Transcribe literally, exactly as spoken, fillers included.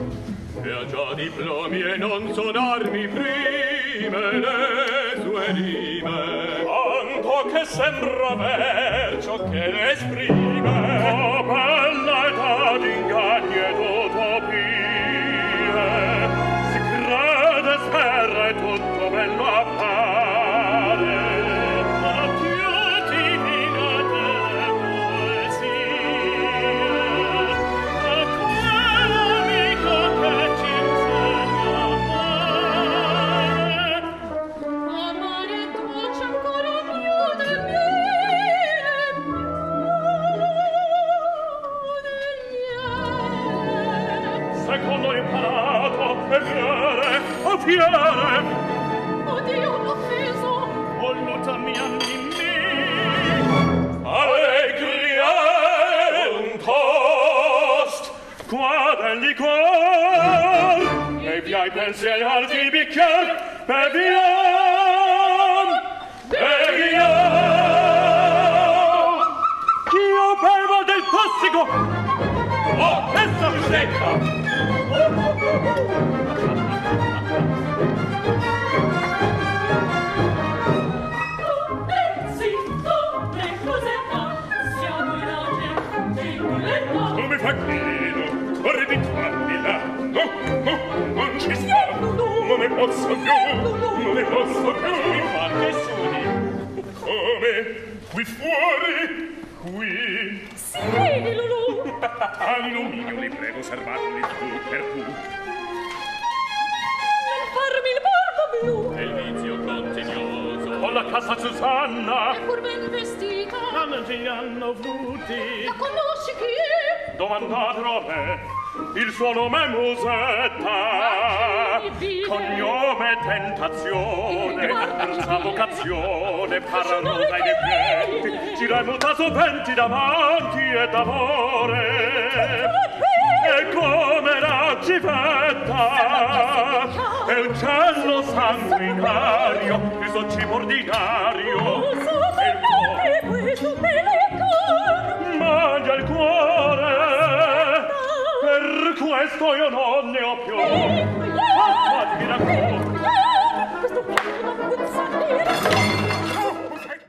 E ha già diplomi e non son armi prime le sue rime. Tanto che sembra ver ciò che ne esprime. Oh, bella età d'ingagni ed utopie, si crede sferra e tutto bello appare. Ma più divinate le poesie, e quell'amico che ci insegna a amare. Amare dolce ancora più del miele, più del miele. Secondo imparato è fiere, o fiere. Oddio, l'ho offeso. Voluta mia Mimì. Allegria un toast, qua del liquor, e via i pensieri alti bicchier, beviam, beviam. Io bevo del tossico. Oh, questa Musetta. Tu mi fai chino, corri di qua, di là. No, no, non ci sta. Non ne posso più, non ne posso più. Mi fa nessuno. Come? Qui fuori? Qui? Si vedi, Lulù. Alluminio, li prego, servarli tu per tu. Non farmi il barbo blu. È il vizio continuoso. Ho la cassa Susana. È pur ben vestita. Non ti hanno avuti. La conosci chi è? Domandatelo a me. Il suo nome è Musetta. Cognome tentazione. Terza vocazione. Paranosa ai defiletti. Gira e muta soventi davanti e d'amore. E come la civetta è un cielo sanguinario, il suo cibo ordinario è il cuore. Mangia il cuore, per questo io non ne ho più. Fatti racconto. Questo piano non puzzare.